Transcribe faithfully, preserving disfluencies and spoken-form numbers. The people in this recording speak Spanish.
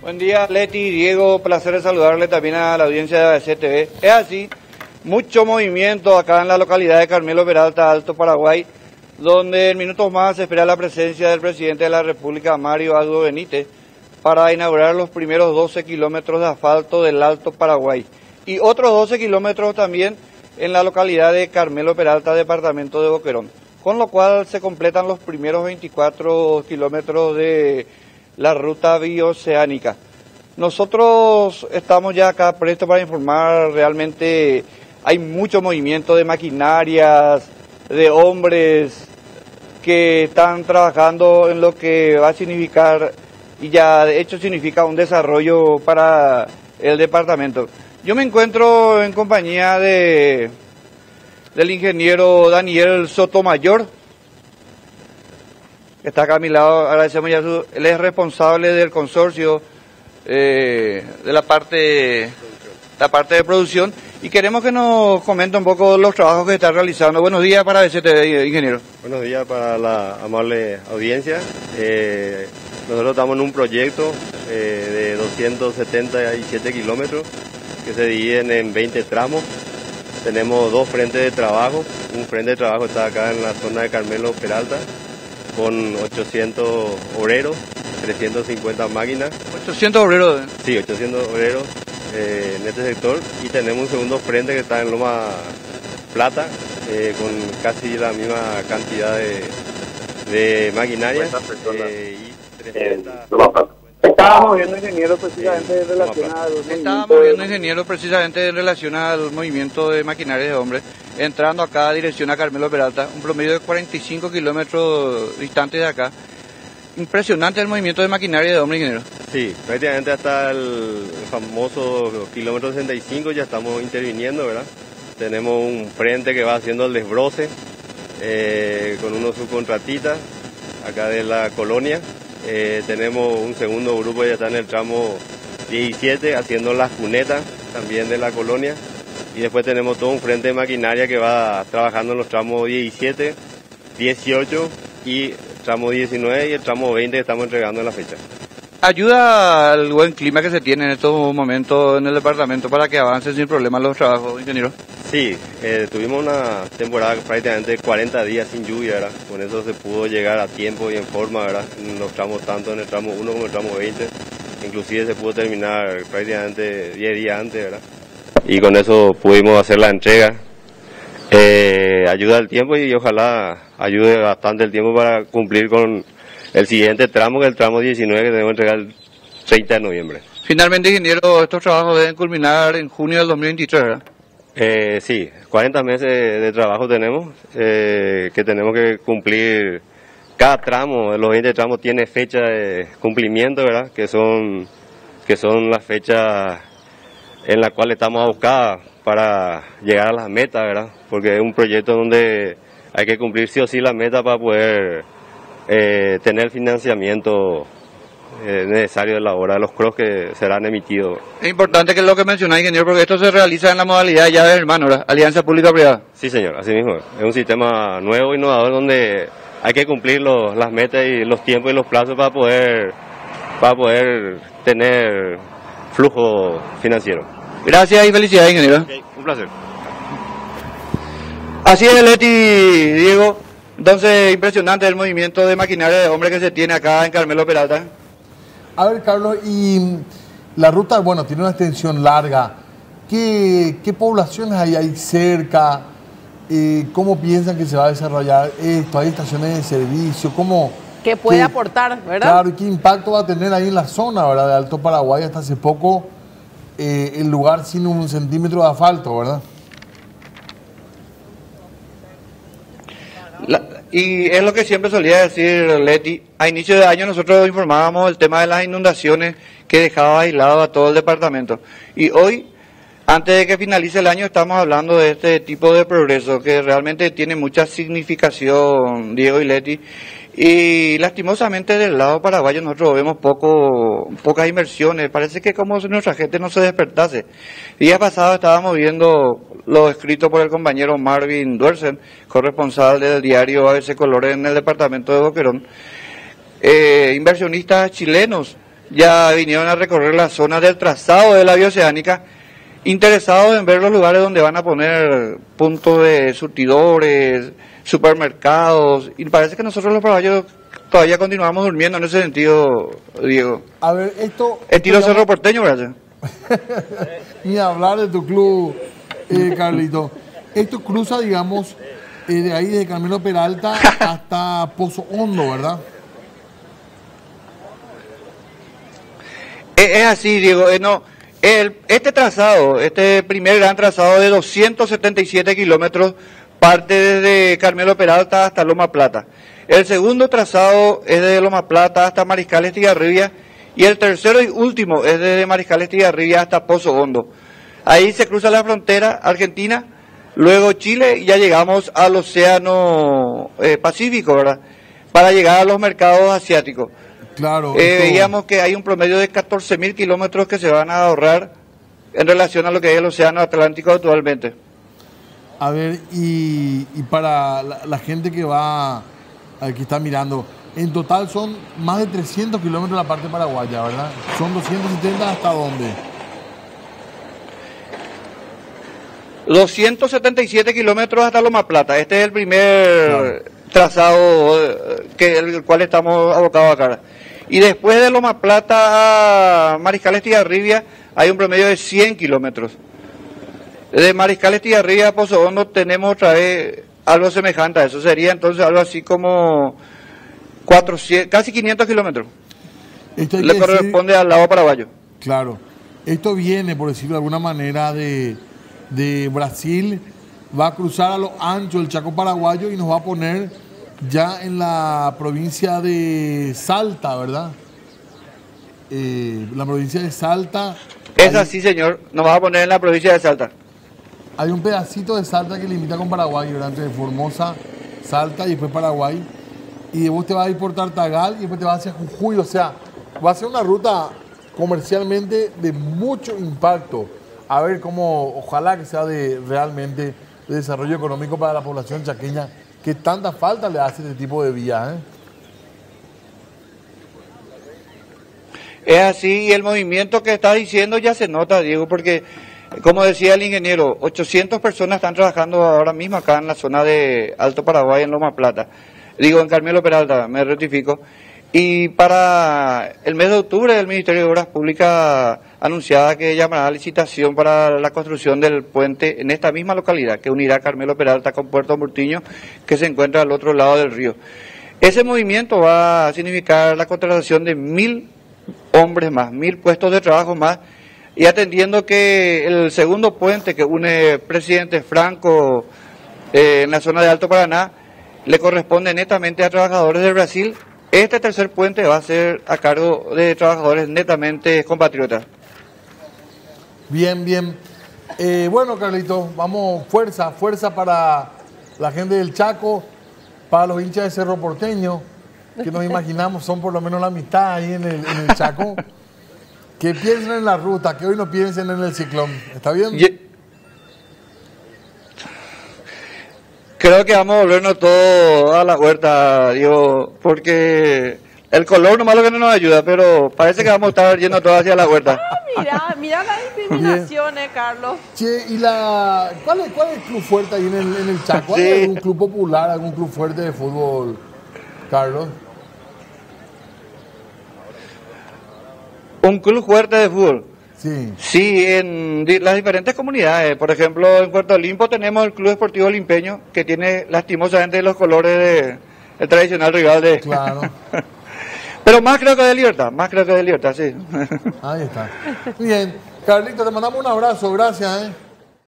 Buen día, Leti, Diego, placer de saludarle también a la audiencia de A B C T V. Es así, mucho movimiento acá en la localidad de Carmelo Peralta, Alto Paraguay, donde en minutos más se espera la presencia del presidente de la República, Mario Abdo Benítez, para inaugurar los primeros doce kilómetros de asfalto del Alto Paraguay. Y otros doce kilómetros también en la localidad de Carmelo Peralta, departamento de Boquerón. Con lo cual se completan los primeros veinticuatro kilómetros de la ruta bioceánica. Nosotros estamos ya acá prestos para informar. Realmente hay mucho movimiento de maquinarias, de hombres que están trabajando en lo que va a significar, y ya de hecho significa un desarrollo para el departamento. Yo me encuentro en compañía de del ingeniero Daniel Sotomayor, que está acá a mi lado. Agradecemos ya su, él es responsable del consorcio eh, de la parte, la parte de producción, y queremos que nos comente un poco los trabajos que está realizando. Buenos días para A B C T V, ingeniero. Buenos días para la amable audiencia. Eh, nosotros estamos en un proyecto eh, de doscientos setenta y siete kilómetros que se dividen en veinte tramos. Tenemos dos frentes de trabajo. Un frente de trabajo está acá en la zona de Carmelo Peralta, con ochocientos obreros, trescientas cincuenta máquinas. ¿ochocientos obreros? Sí, ochocientos obreros eh, en este sector. Y tenemos un segundo frente que está en Loma Plata, eh, con casi la misma cantidad de, de maquinaria. Eh, y trescientas... Estábamos viendo, ingeniero, precisamente en relación al Estábamos viendo, ingeniero, precisamente en relación al movimiento de maquinaria de hombres, entrando acá a dirección a Carmelo Peralta, un promedio de cuarenta y cinco kilómetros distantes de acá. Impresionante el movimiento de maquinaria de hombres, ingeniero. Sí, prácticamente hasta el famoso kilómetro sesenta y cinco ya estamos interviniendo, ¿verdad? Tenemos un frente que va haciendo el desbroce eh, con unos subcontratistas acá de la colonia. Eh, tenemos un segundo grupo que ya está en el tramo diecisiete haciendo las cunetas también de la colonia, y después tenemos todo un frente de maquinaria que va trabajando en los tramos diecisiete, dieciocho y tramo diecinueve y el tramo veinte que estamos entregando en la fecha. ¿Ayuda al buen clima que se tiene en estos momentos en el departamento para que avancen sin problemas los trabajos, ingeniero? Sí, eh, tuvimos una temporada prácticamente cuarenta días sin lluvia, ¿verdad? Con eso se pudo llegar a tiempo y en forma, ¿verdad? En los tramos, tanto en el tramo uno como en el tramo veinte. Inclusive se pudo terminar prácticamente diez días antes, ¿verdad? Y con eso pudimos hacer la entrega. Eh, ayuda el tiempo y ojalá ayude bastante el tiempo para cumplir con el siguiente tramo, que es el tramo diecinueve, que tenemos que entregar el treinta de noviembre. Finalmente, ingeniero, estos trabajos deben culminar en junio del dos mil veintitrés, ¿verdad? Eh, sí, cuarenta meses de trabajo tenemos, eh, que tenemos que cumplir. Cada tramo, de los veinte tramos, tiene fecha de cumplimiento, ¿verdad? Que son, que son las fechas en las cuales estamos a buscar para llegar a las metas, ¿verdad? Porque es un proyecto donde hay que cumplir sí o sí la meta para poder eh, tener el financiamiento Eh, necesario de la obra, de los cross que serán emitidos. Es importante que es lo que mencionáis, ingeniero, porque esto se realiza en la modalidad ya de hermano, ¿verdad? Alianza Pública-Privada. Sí, señor, así mismo. Es un sistema nuevo, innovador, donde hay que cumplir los, las metas y los tiempos y los plazos para poder, para poder tener flujo financiero. Gracias y felicidades, ingeniero. Okay, un placer. Así es, Leti, Diego. Entonces, impresionante el movimiento de maquinaria de hombre que se tiene acá en Carmelo Peralta. A ver, Carlos, y la ruta, bueno, tiene una extensión larga. ¿Qué, qué poblaciones hay ahí cerca? Eh, ¿Cómo piensan que se va a desarrollar esto? ¿Hay estaciones de servicio? ¿Cómo, ¿Qué puede qué, aportar, verdad? Claro, ¿y qué impacto va a tener ahí en la zona, verdad, de Alto Paraguay? Hasta hace poco, eh, el lugar sin un centímetro de asfalto, ¿verdad? La, y es lo que siempre solía decir Leti. A inicio de año nosotros informábamos el tema de las inundaciones que dejaba aislado a todo el departamento. Y hoy, antes de que finalice el año, estamos hablando de este tipo de progreso que realmente tiene mucha significación, Diego y Leti. Y lastimosamente del lado paraguayo nosotros vemos poco, pocas inversiones. Parece que como si nuestra gente no se despertase. El día pasado estábamos viendo lo escrito por el compañero Marvin Duersen, corresponsal del diario A B C Colores en el departamento de Boquerón. Eh, inversionistas chilenos ya vinieron a recorrer la zona del trazado de la bioceánica, interesados en ver los lugares donde van a poner puntos de surtidores, supermercados, y parece que nosotros los paraguayos todavía continuamos durmiendo en ese sentido, Diego. A ver, esto... Estilo esto Cerro Porteño, ¿verdad? Ni hablar de tu club, eh, Carlito. Esto cruza, digamos, eh, de ahí de Carmelo Peralta hasta Pozo Hondo, ¿verdad? Es, es así, Diego. Eh, no, el, este trazado, este primer gran trazado de doscientos setenta y siete kilómetros, parte desde Carmelo Peralta hasta Loma Plata. El segundo trazado es desde Loma Plata hasta Mariscal Estigarribia. Y el tercero y último es desde Mariscal Estigarribia hasta Pozo Hondo. Ahí se cruza la frontera Argentina, luego Chile y ya llegamos al Océano eh, Pacífico, ¿verdad? Para llegar a los mercados asiáticos. Claro. Eh, esto... Veíamos que hay un promedio de catorce mil kilómetros que se van a ahorrar en relación a lo que es el Océano Atlántico actualmente. A ver, y, y para la, la gente que va, que está mirando, en total son más de trescientos kilómetros la parte paraguaya, ¿verdad? Son doscientos setenta ¿hasta dónde? doscientos setenta y siete kilómetros hasta Loma Plata. Este es el primer claro. trazado que el cual estamos abocados acá. Y después de Loma Plata a Mariscal Estigarribia hay un promedio de cien kilómetros. De Mariscal Estigarribia a Pozo Hondo tenemos otra vez algo semejante a eso. Sería entonces algo así como cuatrocientos, casi quinientos kilómetros. Esto le corresponde decir, al lado paraguayo. Claro. Esto viene, por decirlo de alguna manera, de, de Brasil, va a cruzar a lo ancho del Chaco paraguayo y nos va a poner ya en la provincia de Salta, ¿verdad? Eh, la provincia de Salta. Es hay, así, señor. Nos va a poner en la provincia de Salta. Hay un pedacito de Salta que limita con Paraguay, ¿verdad? Entre Formosa, Salta y después Paraguay. Y después te vas a ir por Tartagal y después te vas hacia Jujuy. O sea, va a ser una ruta comercialmente de mucho impacto. A ver cómo, ojalá que sea de realmente de desarrollo económico para la población chaqueña, que tanta falta le hace este tipo de vías, ¿eh? Es así, y el movimiento que está diciendo ya se nota, Diego, porque, como decía el ingeniero, ochocientas personas están trabajando ahora mismo acá en la zona de Alto Paraguay, en Loma Plata. Digo, en Carmelo Peralta, me rectifico. Y para el mes de octubre el Ministerio de Obras Públicas anunciaba que llamará a licitación para la construcción del puente en esta misma localidad, que unirá Carmelo Peralta con Puerto Murtiño, que se encuentra al otro lado del río. Ese movimiento va a significar la contratación de mil hombres más, mil puestos de trabajo más, y atendiendo que el segundo puente que une Presidente Franco eh, en la zona de Alto Paraná le corresponde netamente a trabajadores de Brasil. Este tercer puente va a ser a cargo de trabajadores netamente compatriotas. Bien, bien. Eh, bueno, Carlito, vamos, fuerza, fuerza para la gente del Chaco, para los hinchas de Cerro Porteño, que nos imaginamos son por lo menos la mitad ahí en el, en el Chaco. Que piensen en la ruta, que hoy no piensen en el ciclón. ¿Está bien? Ye Creo que vamos a volvernos todo a la huerta, digo, porque el color nomás lo que no nos ayuda, pero parece que vamos a estar yendo todos hacia la huerta. Ah, mira, mira la discriminación, eh, Carlos. Che, ¿y la cuál es, cuál es el club fuerte ahí en el, en el Chaco? ¿Hay sí. algún club popular, algún club fuerte de fútbol, Carlos? Un club fuerte de fútbol. Sí. Sí, en di las diferentes comunidades. Por ejemplo, en Puerto Olimpo tenemos el Club Deportivo Olimpeño, que tiene lastimosamente los colores de el tradicional rival de... Claro. Pero más creo que de Libertad, más creo que de Libertad, sí. Ahí está. Bien. Carlito, te mandamos un abrazo, gracias, ¿eh?